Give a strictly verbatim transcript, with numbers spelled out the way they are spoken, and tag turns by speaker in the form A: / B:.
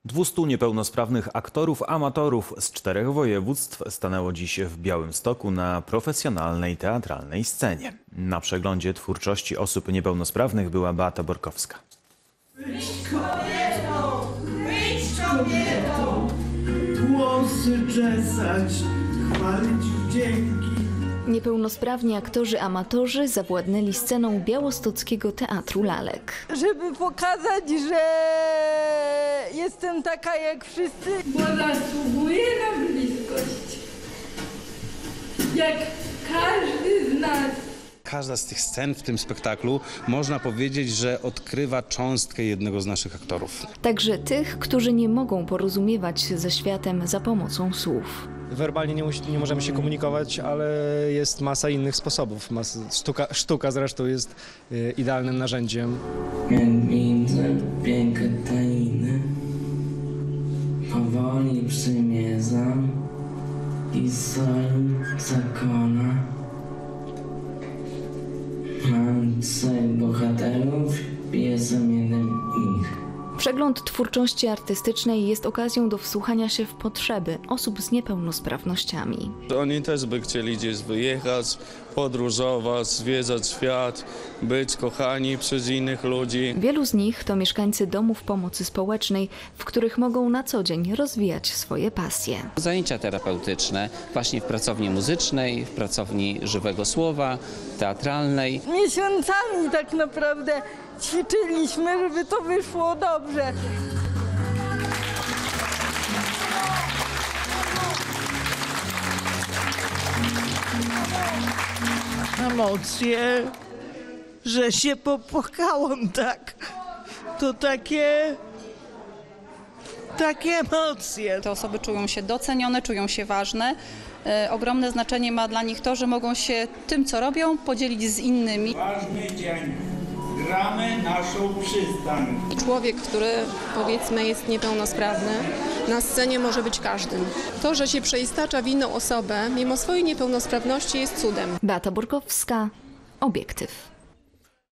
A: dwustu niepełnosprawnych aktorów amatorów z czterech województw stanęło dziś w Białymstoku na profesjonalnej teatralnej scenie. Na przeglądzie twórczości osób niepełnosprawnych była Beata Borkowska.
B: Być kobietą, być kobietą, głosy czesać, chwalić wdzięki.
C: Niepełnosprawni aktorzy amatorzy zawładnęli sceną białostockiego Teatru Lalek.
D: Żeby pokazać, że jestem taka jak wszyscy.
E: Bo zasługuję na bliskość, jak każdy z nas.
F: Każda z tych scen w tym spektaklu, można powiedzieć, że odkrywa cząstkę jednego z naszych aktorów.
C: Także tych, którzy nie mogą porozumiewać się ze światem za pomocą słów.
G: Werbalnie nie, nie możemy się komunikować, ale jest masa innych sposobów. Masa, sztuka, sztuka zresztą jest y, idealnym narzędziem.
H: Jak widzę piękne tainy, powoli przymierzam i swoim zakona. Mam trzech bohaterów, jestem jeden ich.
C: Przegląd twórczości artystycznej jest okazją do wsłuchania się w potrzeby osób z niepełnosprawnościami.
I: Oni też by chcieli gdzieś wyjechać, podróżować, zwiedzać świat, być kochani przez innych ludzi.
C: Wielu z nich to mieszkańcy domów pomocy społecznej, w których mogą na co dzień rozwijać swoje pasje.
J: Zajęcia terapeutyczne właśnie w pracowni muzycznej, w pracowni żywego słowa, teatralnej.
D: Miesiącami tak naprawdę ćwiczyliśmy, żeby to wyszło dobrze.
B: Emocje, że się popłakałam tak. To takie... takie emocje.
K: Te osoby czują się docenione, czują się ważne. E, ogromne znaczenie ma dla nich to, że mogą się tym, co robią, podzielić z innymi.
L: Ważny dzień. Gramy naszą przystań.
M: Człowiek, który powiedzmy jest niepełnosprawny, na scenie może być każdym. To, że się przeistacza w inną osobę, mimo swojej niepełnosprawności, jest cudem.
C: Beata Borkowska, Obiektyw.